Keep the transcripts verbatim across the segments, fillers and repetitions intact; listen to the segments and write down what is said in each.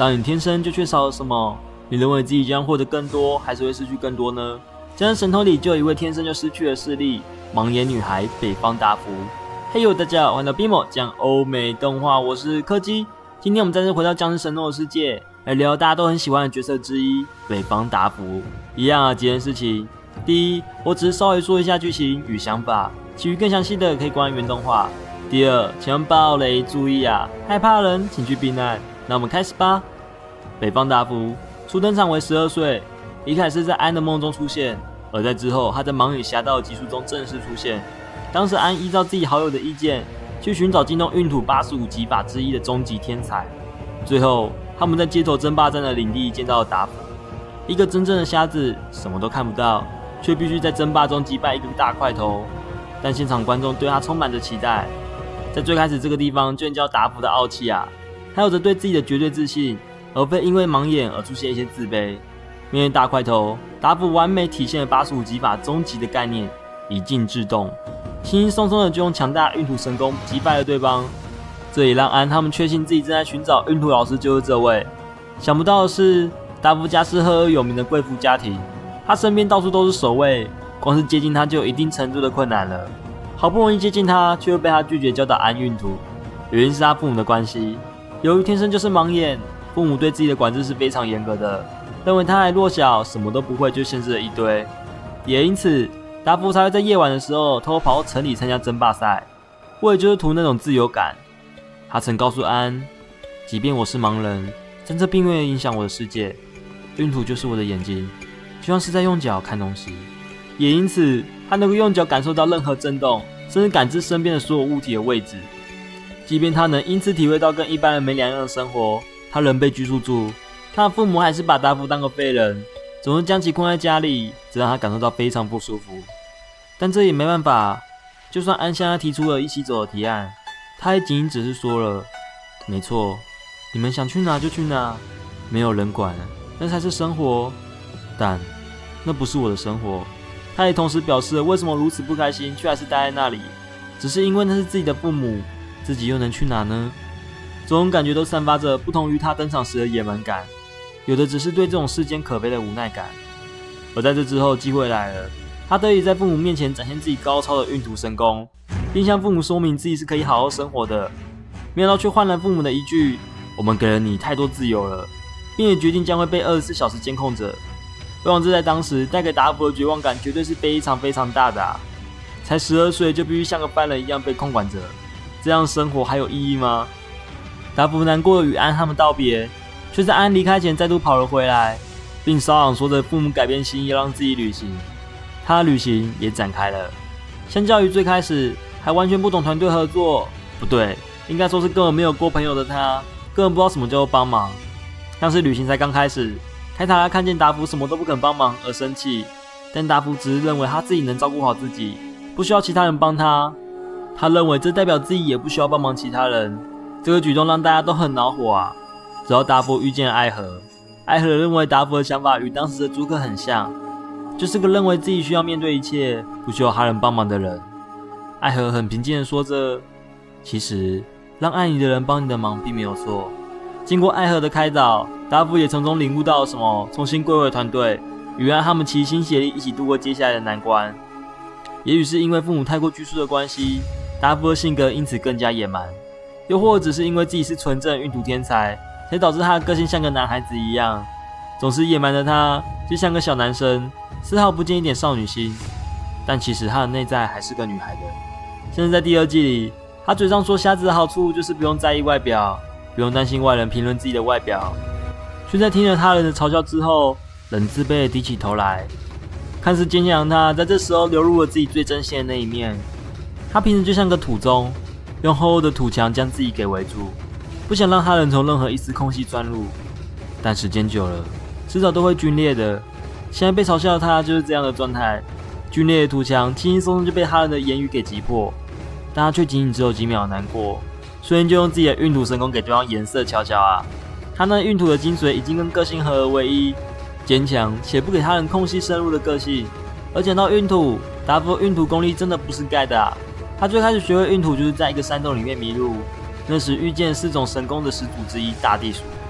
当你天生就缺少了什么，你认为自己将获得更多，还是会失去更多呢？这样神偷里就有一位天生就失去了视力，盲眼女孩北方达芙。嘿呦，大家好，欢迎来到 Bimo 讲欧美动画，我是柯基。今天我们再次回到僵尸神偷的世界，来聊大家都很喜欢的角色之一北方达芙。一样啊，几件事情。第一，我只是稍微说一下剧情与想法，其余更详细的可以观原动画。第二，千万暴雷注意啊，害怕的人请去避难。那我们开始吧。北方达芙初登场为十二岁，一开始在安的梦中出现，而在之后他在盲与侠盗的集数中正式出现。当时安依照自己好友的意见，去寻找精通运土八十五级法之一的终极天才。最后他们在街头争霸战的领地见到了达芙，一个真正的瞎子，什么都看不到，却必须在争霸中击败一个大块头。但现场观众对他充满着期待。在最开始这个地方就能教达芙的傲气啊，他有着对自己的绝对自信，而非因为盲眼而出现一些自卑。面对大块头，达芙完美体现了八十五级法终极的概念，以静制动，轻轻松松的就用强大的运土神功击败了对方。这也让安他们确信自己正在寻找运土老师就是这位。想不到的是，达芙家是赫赫有名的贵妇家庭，他身边到处都是守卫，光是接近他就有一定程度的困难了。好不容易接近他，却又被他拒绝教导安运土，原因是他父母的关系。由于天生就是盲眼，父母对自己的管制是非常严格的，认为他还弱小，什么都不会，就限制了一堆。也因此，达芙才会在夜晚的时候偷偷跑到城里参加争霸赛，为的就是图那种自由感。他曾告诉安，即便我是盲人，但这并没有影响我的世界，运土就是我的眼睛，就像是在用脚看东西。也因此，他能够用脚感受到任何震动，甚至感知身边的所有物体的位置。即便他能因此体会到跟一般人没两样的生活，他仍被拘束住。他的父母还是把达芙当个废人，总是将其困在家里，这让他感受到非常不舒服。但这也没办法，就算安向他提出了一起走的提案，他也仅仅只是说了：“没错，你们想去哪就去哪，没有人管，那才是生活。但那不是我的生活。”他也同时表示了为什么如此不开心，却还是待在那里，只是因为那是自己的父母，自己又能去哪呢？种种感觉都散发着不同于他登场时的野蛮感，有的只是对这种世间可悲的无奈感。而在这之后，机会来了，他得以在父母面前展现自己高超的运土神功，并向父母说明自己是可以好好生活的。没想到却换来父母的一句：“我们给了你太多自由了，并且决定将会被二十四小时监控着。”我想这在当时带给达芙的绝望感绝对是非常非常大的啊！才十二岁就必须像个犯人一样被控管着，这样生活还有意义吗？达芙难过的与安他们道别，却在安离开前再度跑了回来，并骚嚷说着父母改变心意要让自己旅行。他的旅行也展开了。相较于最开始还完全不懂团队合作，不对，应该说是根本没有过朋友的他，根本不知道什么叫做帮忙。像是旅行才刚开始，凯塔拉看见达芙什么都不肯帮忙而生气，但达芙只是认为他自己能照顾好自己，不需要其他人帮他。他认为这代表自己也不需要帮忙其他人。这个举动让大家都很恼火啊！直到达芙遇见了爱和，爱和认为达芙的想法与当时的朱克很像，就是个认为自己需要面对一切，不需要他人帮忙的人。爱和很平静地说着：“其实让爱你的人帮你的忙并没有错。”经过爱和的开导，达芙也从中领悟到什么重新归回团队，与安他们齐心协力一起度过接下来的难关。也许是因为父母太过拘束的关系，达芙的性格因此更加野蛮，又或者只是因为自己是纯正的运土天才，才导致他的个性像个男孩子一样，总是野蛮的他就像个小男生，丝毫不见一点少女心。但其实他的内在还是个女孩的。甚至在第二季里，他嘴上说瞎子的好处就是不用在意外表，不用担心外人评论自己的外表，却在听了他人的嘲笑之后，冷自卑地低起头来。看似坚强的他，在这时候流露了自己最真心的那一面。他平时就像个土钟，用厚厚的土墙将自己给围住，不想让他人从任何一丝空隙钻入。但时间久了，迟早都会皲裂的。现在被嘲笑的他就是这样的状态，皲裂的土墙轻轻松松就被他人的言语给击破，但他却仅仅只有几秒难过。所以就用自己的运土神功给对方颜色瞧瞧啊！他那运土的精髓已经跟个性合而为一，坚强且不给他人空隙深入的个性。而讲到运土，达芙的运土功力真的不是盖的啊！他最开始学会运土就是在一个山洞里面迷路，那时遇见四种神功的始祖之一大地鼠。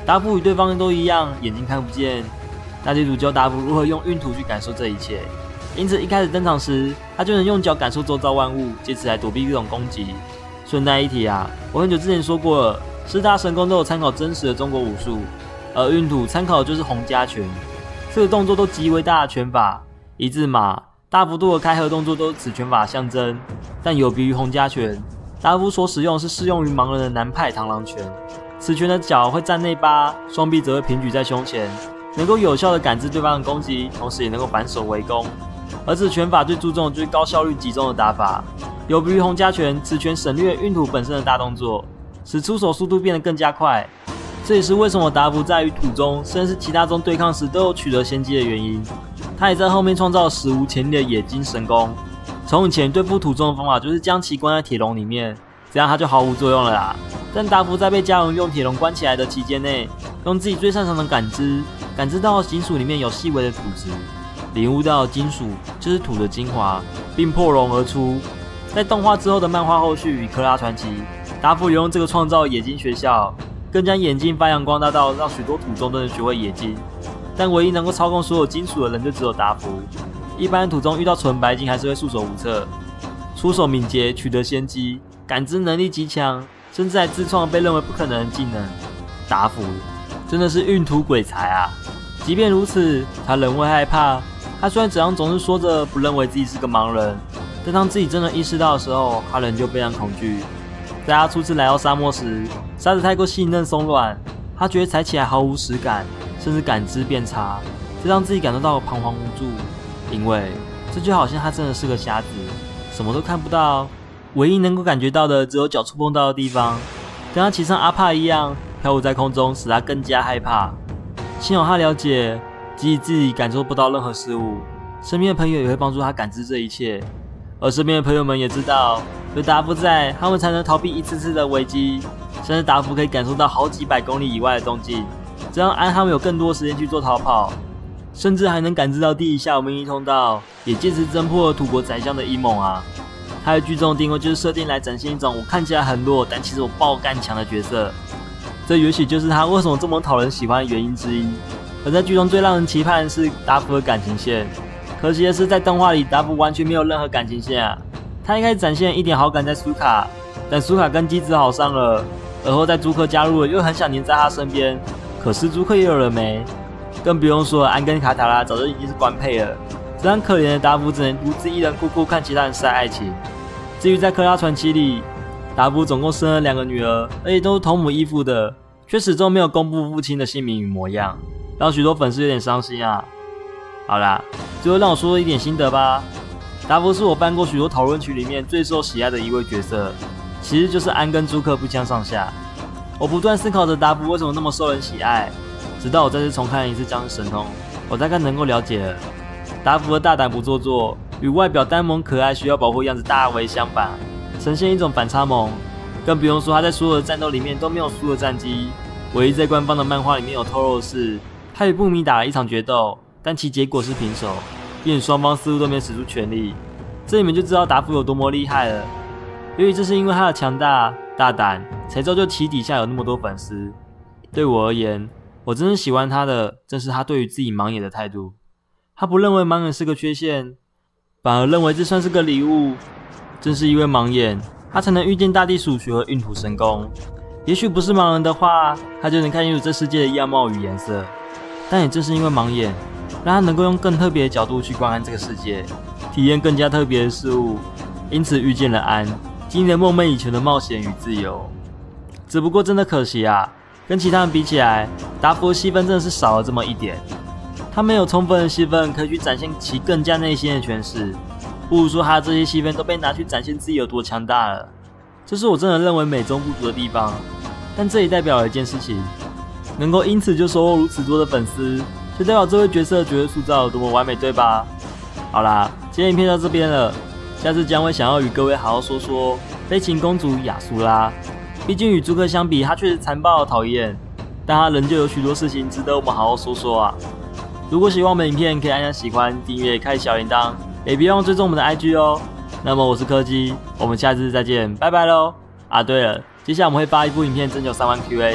达芙与对方都一样，眼睛看不见。大地主教达芙如何用运土去感受这一切，因此一开始登场时，他就能用脚感受周遭万物，借此来躲避各种攻击。顺带一提啊，我很久之前说过了，四大神功都有参考真实的中国武术，而运土参考的就是洪家拳，四个动作都极为大的拳法，一字马、大幅度的开合动作都是此拳法象征，但有别于洪家拳，达芙所使用的是适用于盲人的南派螳螂拳。此拳的脚会站内八，双臂则会平举在胸前，能够有效的感知对方的攻击，同时也能够反手围攻。而此拳法最注重的就是高效率集中的打法，有别于洪家拳，此拳省略运土本身的大动作，使出手速度变得更加快。这也是为什么达芙在与土宗甚至是其他宗对抗时都有取得先机的原因。他也在后面创造了史无前例的冶金神功。从以前对付土宗的方法就是将其关在铁笼里面，这样他就毫无作用了啦。但达芙在被加农用铁笼关起来的期间内，用自己最擅长的感知，感知到金属里面有细微的土质，领悟到金属就是土的精华，并破笼而出。在动画之后的漫画后续与科拉传奇，达芙也用这个创造冶金学校，更将眼睛发扬光大到让许多土宗都能学会冶金。但唯一能够操控所有金属的人就只有达芙，一般土宗遇到纯白金还是会束手无策。出手敏捷，取得先机，感知能力极强，甚至还自创被认为不可能的技能。达芙真的是运土鬼才啊！即便如此，他仍会害怕。他虽然嘴上总是说着不认为自己是个盲人，但当自己真的意识到的时候，他仍旧非常恐惧。在他初次来到沙漠时，沙子太过细嫩松软，他觉得踩起来毫无实感，甚至感知变差，这让自己感受到彷徨无助。因为这就好像他真的是个瞎子，什么都看不到，唯一能够感觉到的只有脚触碰到的地方，跟他骑上阿帕一样飘舞在空中，使他更加害怕。幸好他了解，即使自己感受不到任何事物，身边的朋友也会帮助他感知这一切。而身边的朋友们也知道，有达芙在，他们才能逃避一次次的危机，甚至达芙可以感受到好几百公里以外的动静，这让安他们有更多时间去做逃跑，甚至还能感知到地底下有秘密通道，也借此侦破了土国宰相的阴谋啊！他的剧中的定位就是设定来展现一种我看起来很弱，但其实我爆干强的角色，这也许就是他为什么这么讨人喜欢的原因之一。而在剧中最让人期盼的是达芙的感情线，可惜的是在动画里达芙完全没有任何感情线啊！他一开始展现一点好感在苏卡，但苏卡跟基子好上了，而后在朱克加入了，又很想黏在他身边，可是朱克也有了没，更不用说安跟卡塔拉早就已经是官配了，这让可怜的达芙只能独自一人酷酷看其他人晒爱情。至于在科拉传奇里，达芙总共生了两个女儿，而且都是同母异父的，却始终没有公布父亲的姓名与模样，让许多粉丝有点伤心啊。好啦，最后让我说一点心得吧。达芙是我翻过许多讨论区里面最受喜爱的一位角色，其实就是安跟朱克不相上下。我不断思考着达芙为什么那么受人喜爱，直到我再次重看一次《僵尸神通》，我大概能够了解了。达芙的大胆不做作，与外表单萌可爱需要保护样子大为相反，呈现一种反差萌。更不用说他在所有的战斗里面都没有输的战绩，唯一在官方的漫画里面有透露的是，他与布米打了一场决斗，但其结果是平手，并且双方似乎都没有使出全力。这你们就知道达芙有多么厉害了。由于这是因为他的强大、大胆，才造就其底下有那么多粉丝。对我而言，我真正喜欢他的，正是他对于自己盲眼的态度。他不认为盲眼是个缺陷，反而认为这算是个礼物。正是因为盲眼，他才能遇见大地鼠，学会运土神功。也许不是盲人的话，他就能看清楚这世界的样貌与颜色。但也正是因为盲眼，让他能够用更特别的角度去观看这个世界，体验更加特别的事物，因此遇见了安，经历了梦寐以求的冒险与自由。只不过真的可惜啊，跟其他人比起来，达芙的戏份真的是少了这么一点。他没有充分的戏份可以去展现其更加内心的诠释，不如说他这些戏份都被拿去展现自己有多强大了。这是我真的认为美中不足的地方。但这也代表了一件事情，能够因此就收获如此多的粉丝，就代表这位角色的角色塑造有多么完美，对吧？好啦，今天影片到这边了，下次将会想要与各位好好说说悲情公主亚苏拉。毕竟与朱克相比，她确实残暴讨厌，但她仍旧有许多事情值得我们好好说说啊。如果喜欢我们的影片，可以按下喜欢、订阅、开小铃铛，也别忘了追踪我们的 I G 哦。那么我是柯基，我们下次再见，拜拜喽！啊，对了，接下来我们会发一部影片征求三万 Q A，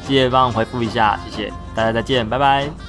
记得帮我回复一下，谢谢大家，再见，拜拜。